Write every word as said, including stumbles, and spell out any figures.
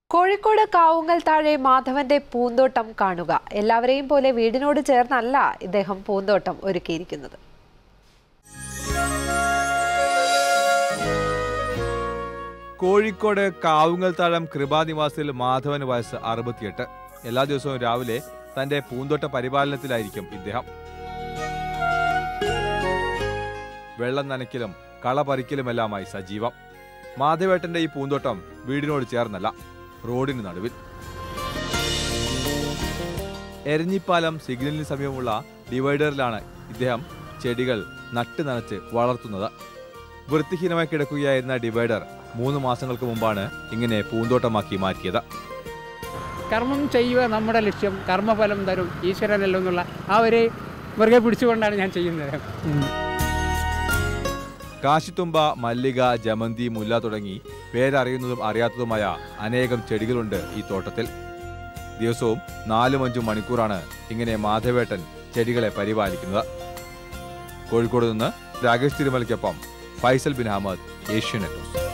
കോഴിക്കോട് കാവുങ്ങൽ താഴെ മാധവന്റെ പൂന്തോട്ടം കാണുക. എല്ലാവരെയും പോലെ വീടിനോട് ചേർന്നല്ല ഇദ്ദേഹം പൂന്തോട്ടം ഒരുക്കിയിരിക്കുന്നത്. കോഴിക്കോട് കാവുങ്ങൽ താഴം കൃപാനിവാസിൽ മാധവന് വയസ്സ് അറുപത്തിയെട്ട്. എല്ലാ ദിവസവും രാവിലെ തന്റെ പൂന്തോട്ട പരിപാലനത്തിലായിരിക്കും ഇദ്ദേഹം. വെള്ളം നനയ്ക്കലും കള പറിക്കലുമെല്ലാമായി സജീവം. മാധവേട്ടന്റെ ഈ പൂന്തോട്ടം വീടിനോട് ചേർന്നല്ല, റോഡിന് നടുവിൽ. എരഞ്ഞിപ്പാലം സിഗ്നലിന് സമീപമുള്ള ഡിവൈഡറിലാണ് ഇദ്ദേഹം ചെടികൾ നട്ട് നനച്ച് വളർത്തുന്നത്. വൃത്തിഹീനമായി കിടക്കുകയായിരുന്ന ഡിവൈഡർ മൂന്ന് മാസങ്ങൾക്ക് മുമ്പാണ് ഇങ്ങനെ പൂന്തോട്ടമാക്കി മാറ്റിയത്. കർമ്മം ചെയ്യുക നമ്മുടെ ലക്ഷ്യം, കർമ്മഫലം തരും ഈശ്വരനല്ലോ എന്നുള്ള ആ ഒരു മുറുകെ പിടിച്ചുകൊണ്ടാണ് ഞാൻ ചെയ്യുന്നത്. കാശിത്തുമ്പ, മല്ലിക, ജമന്തി, മുല്ല തുടങ്ങി പേരറിയുന്നതും അറിയാത്തതുമായ അനേകം ചെടികളുണ്ട് ഈ തോട്ടത്തിൽ. ദിവസവും നാലും അഞ്ചും മണിക്കൂറാണ് ഇങ്ങനെ മാധവേട്ടൻ ചെടികളെ പരിപാലിക്കുന്നത്. കോഴിക്കോട് നിന്ന് രാകേഷ് തിരുമലയ്ക്കൊപ്പം ഫൈസൽ ബിൻ അഹമ്മദ്, ഏഷ്യാനെറ്റ് ന്യൂസ്.